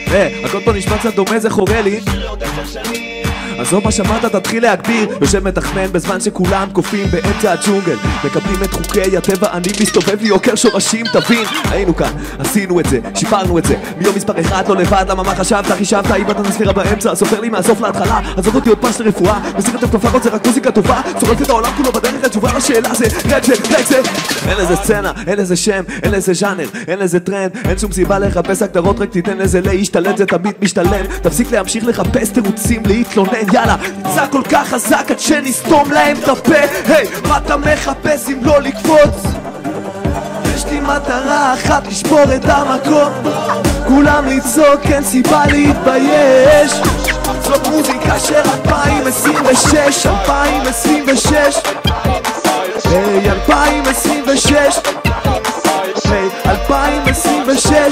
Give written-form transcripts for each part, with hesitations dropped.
הכל פה נשמע קצת דומה, זה חורה לי. עזוב מה שמעת, תתחיל להגביר. יושב מתכנן בזמן שכולם קופים באמצע הג'ונגל, מקבלים את חוקי הטבע, אני מסתובב לי עוקר שורשים, תבין. היינו כאן, עשינו את זה, שיפרנו את זה מיום מספר אחד, לא לבד, למה מה חשבת, חישבת, אם אתה נספירה באמצע, סופר לי מהסוף להתחלה, עזוב אותי עוד פס לרפואה, מסיק את התופעה, רוצה רק מוזיקה טובה, שורפת את העולם כולו בדרך, התשובה לשאלה זה רק זה. אין לזה סצנה, אין לזה שם, אין לזה ז'אנר, אין לזה טרנד, אין שום סיבה לחפש הגדרות, רק תיתן לזה להשתלט, זה תמיד משתלם. תפסיק להמשיך לחפש תירוצים להתלונן, יאללה, תצא כל כך חזק עד שנסתום להם את הפה. היי, מה אתה מחפש אם לא לקפוץ? יש לי מטרה אחת, לשבור את המקום, כולם לצעוק, אין סיבה להתבייש. זאת מוזיקה של 2026, 2026. היי, 2026. היי, 2026.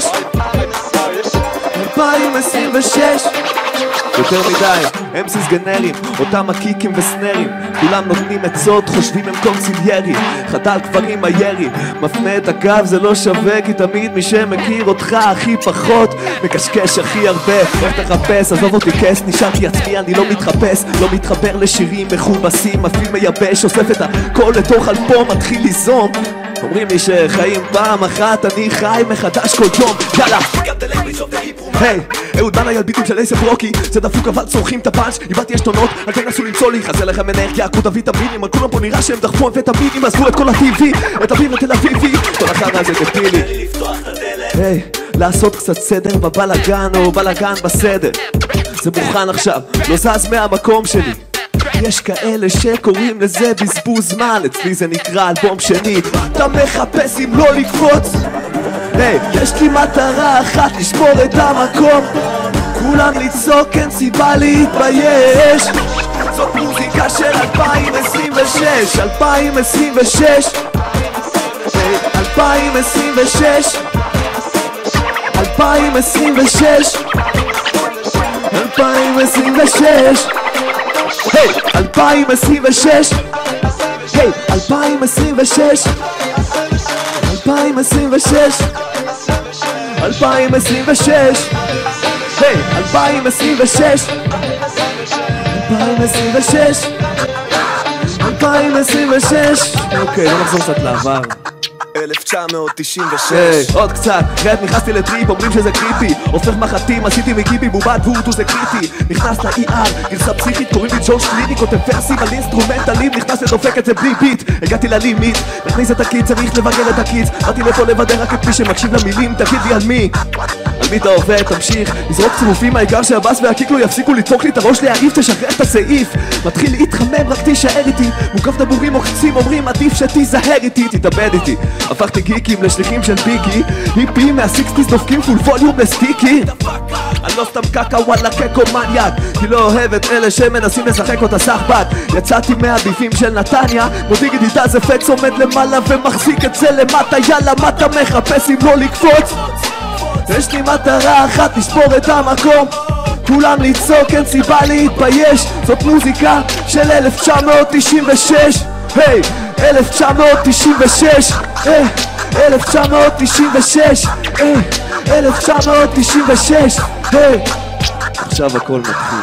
2026. יותר מדי, אמסיס גנרים, אותם הקיקים וסנרים, כולם נותנים עצות, חושבים הם קונסיליירי, חדל כפרים הירי, מפנה את הגב, זה לא שווה, כי תמיד מי שמכיר אותך הכי פחות מקשקש הכי הרבה. איך תחפש, עזוב אותי כס, נשארתי עצמי, אני לא מתחפש, לא מתחבר לשירים מכובסים, אפילו מייבש, אוסף את הכל לתוך אלבום, מתחיל ליזום. אומרים לי שחיים פעם אחת, אני חי מחדש כל יום, יאללה. היי, אהוד בנאי על ביטים של אייסף רוקי, זה דפוק אבל צורכים את הפאנץ', איבדתי עשתונות, אל תנסו למצוא לי, חסר לכם אנרגיה, עקוד הוויטמינים, על כולם פה נראה שהם דחפו אמפטמינים, עזבו את כל הטיבי, את אוויר לתל אביבי, כל החרא הזה דפילי. היי, לעשות קצת סדר בבלגן או בלגן בסדר, זה מוכן עכשיו, לא זז מהמקום שלי. יש כאלה שקוראים לזה בזבוז זמן, אצלי זה נקרא אלבום שני. אתה מחפש אם לא לקפוץ? היי, יש לי מטרה אחת, לשמור את המקום, כולם לצעוק, אין סיבה להתבייש. זאת מוזיקה של 2026, 2026. היי, 2026. 2026. 2026. היי, 2026. היי, 2026. 2026. 2026. היי, 2026. 2026. 2026. אוקיי, לא נחזור קצת לעבר. 1996. עוד קצת, רד נכנסתי לטריפ, אומרים שזה קריפי, הופך מחטים, עשיתי מגיבי בובת וורטו זה קריטי. נכנס ל-ER, גרסה פסיכית, קוראים לי ג'ורג' קליני, כותב ורסים על אינסטרומנטלים, נכנס לדופק את זה בלי ביט, הגעתי ללימיט, נכניס את הקיץ, צריך לבגל את הקיץ, באתי לפה לבדר רק את מי שמקשיב למילים, תגיד לי על מי? על מי אתה עובד, תמשיך, לזרוק צירופים, העיקר שהבאס והקיק לא יפסיקו לדפוק לי את הראש להעיף, תשחרר את הסעיף, מתחיל להתחמם, רק תישאר איתי, מוקף דבורים מוחצים, אומרים עדיף שתיזהר איתי, תתאבד איתי. הפכתי גיקים לשליחים של ביגי, היפים מהסיקסטיס דופקים פול ווליום לסטיקי. אני לא סתם קקה וואלה קקומניאק, כי לא אוהב את אלה שמנסים לשחק אותה סחבק. יצאתי מהביפים של נתניה, מודיג איתה זה פקס עומד למעלה ומחזיק את זה למטה. יאללה מה אתה מחפש אם לא לקפוץ? יש לי מטרה אחת, לשבור את המקום, כולם לצעוק, אין סיבה להתבייש. זאת מוזיקה של 1996. היי, 1996. היי, 1996. היי, 1996. היי, עכשיו הכל מתחיל.